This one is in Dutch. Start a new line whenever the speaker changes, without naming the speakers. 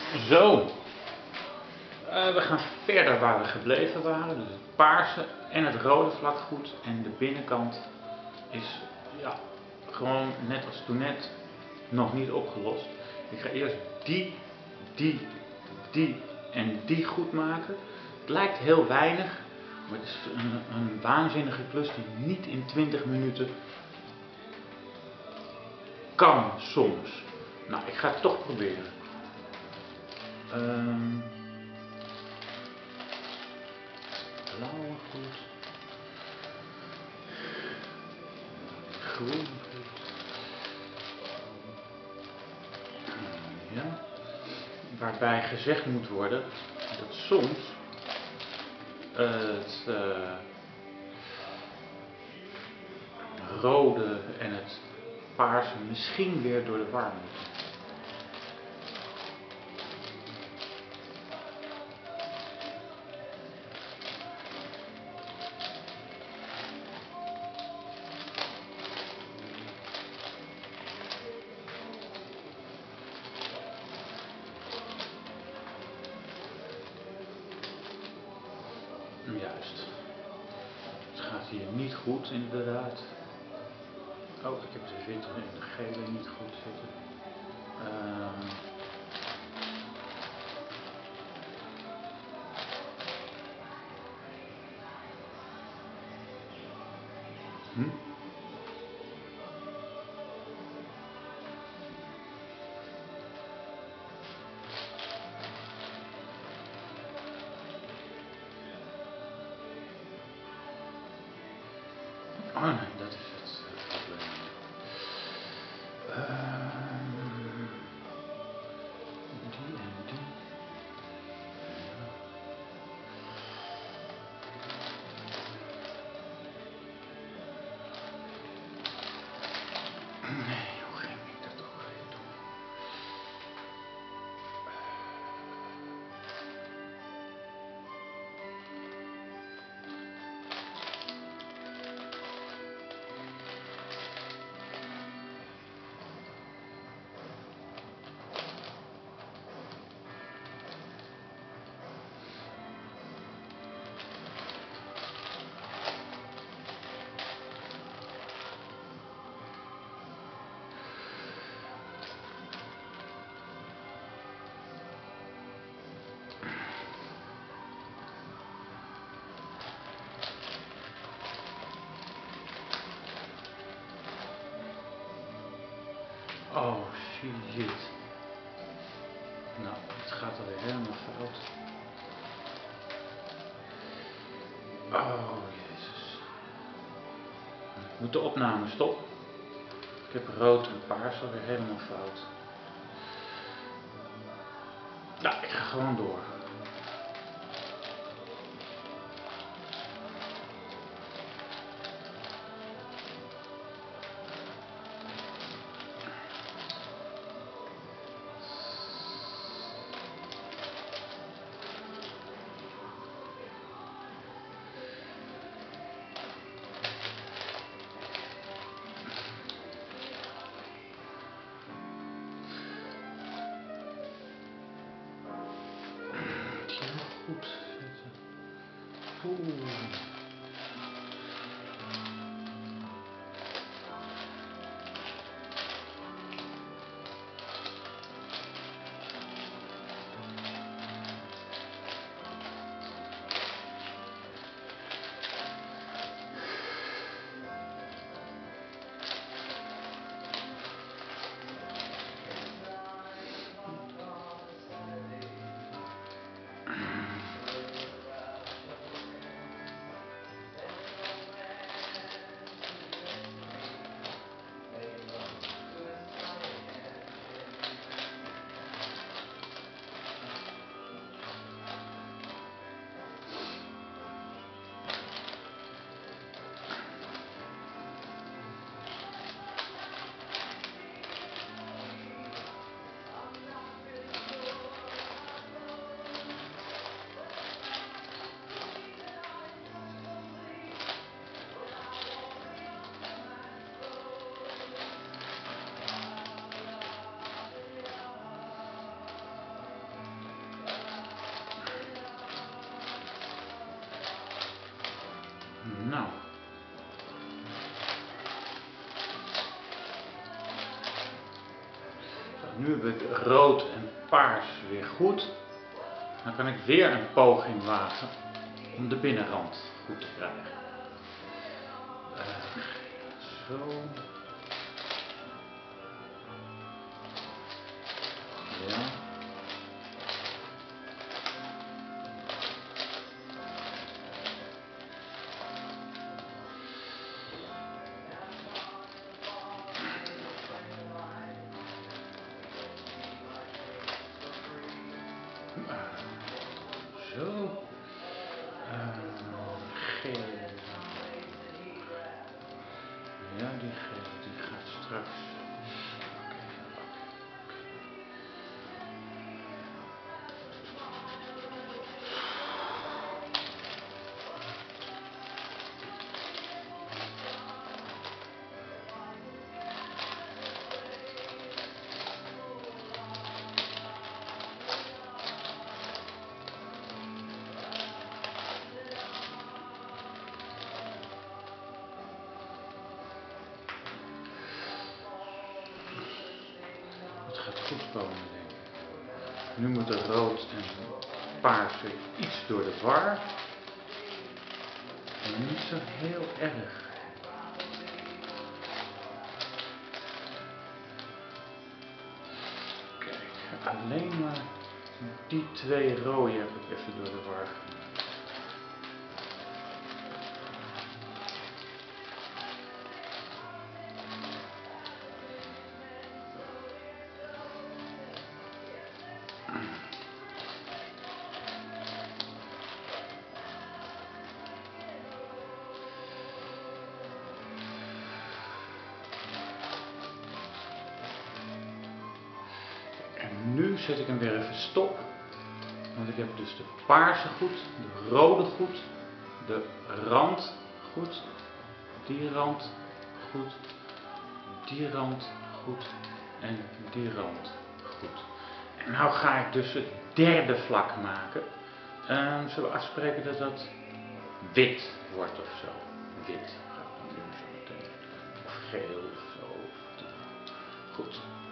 Zo, we gaan verder waar we gebleven waren. Dus het paarse en het rode vlak goed. En de binnenkant is ja, gewoon net als toen net nog niet opgelost. Ik ga eerst die en die goed maken. Het lijkt heel weinig, maar het is een waanzinnige klus die niet in 20 minuten kan soms. Nou, ik ga het toch proberen. Blauw goed. Groen goed. Ja. Waarbij gezegd moet worden dat soms het rode en het paarse misschien weer door de war moeten. Juist. Het gaat hier niet goed inderdaad. Oh, ik heb de witte en de gele niet goed zitten. Oh nee, dat is het probleem. Die en die. Nee, hoe ging ik dat ook weer doen? Oh shit. Nou, het gaat alweer helemaal fout. Oh jezus. Ik moet de opname stoppen. Ik heb rood en paars alweer helemaal fout. Nou, ik ga gewoon door. Goed zitten. Oeh. Nu heb ik rood en paars weer goed. Dan kan ik weer een poging wagen om de binnenrand goed te krijgen. Zo. Ja. Zo. Geel. Ja, die geel die gaat straks. Het gaat goed komen, denk ik. Nu moet er rood en paars weer iets door de war. Maar niet zo heel erg. Kijk, alleen maar die twee rode heb ik even door de war gemaakt. En nu zet ik hem weer even stop. Want ik heb dus de paarse goed, de rode goed, de rand goed, die rand goed, die rand goed en die rand goed. En nou ga ik dus het derde vlak maken. Zullen we afspreken dat dat wit wordt of zo? Wit ga ik dan doen zo meteen. Of geel of zo. Goed.